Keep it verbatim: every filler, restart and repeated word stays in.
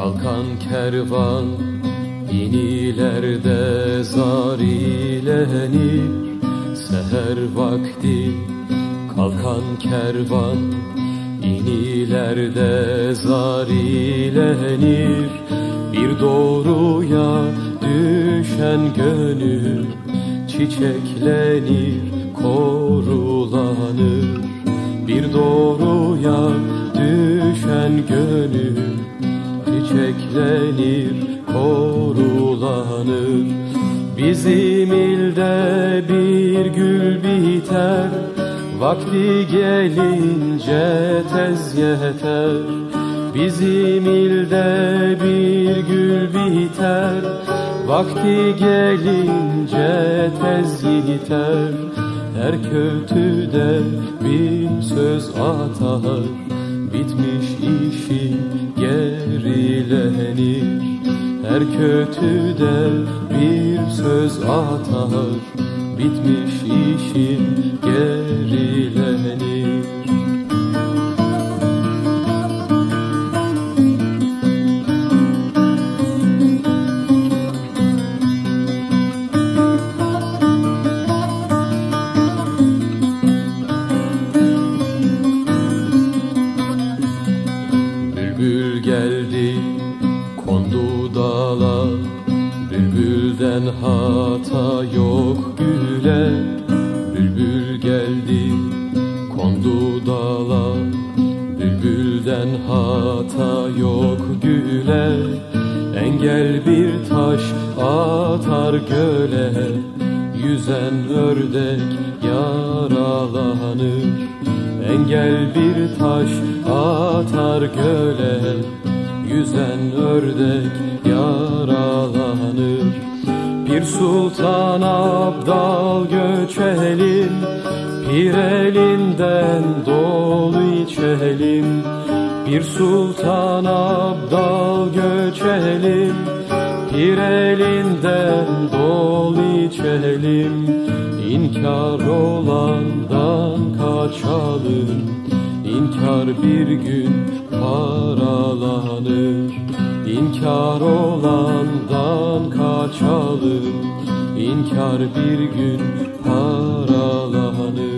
Kalkan kervan inilerde zarilenir. Seher vakti kalkan kervan inilerde zarilenir. Bir doğruya düşen gönül çiçeklenir, korulanır. Bir doğruya düşen gönül çiçeklenir, korulanır. Bizim ilde bir gül biter, vakti gelince tez yeter. Bizim ilde bir gül biter, vakti gelince tez yiter. Her kötüde bir söz atar, bitmiş işi gerilenir. Her kötüde bir söz atar, bitmiş işi gerilenir. Bülbül geldi, kondu dala, bülbülden hata yok güle. Bülbül geldi, kondu dala, bülbülden hata yok güle. Engel bir taş atar göle, yüzen ördek yaralanır. Engel bir taş atar göle, yüzen ördek yaralanır. Bir sultan abdal göçelim, pir elinden dolu içelim. Bir sultan abdal göçelim, pir elinden dolu içelim. İnkar olandan kaçalım, İnkar bir gün paralanır. İnkar olandan kaçalım, İnkar bir gün paralanır.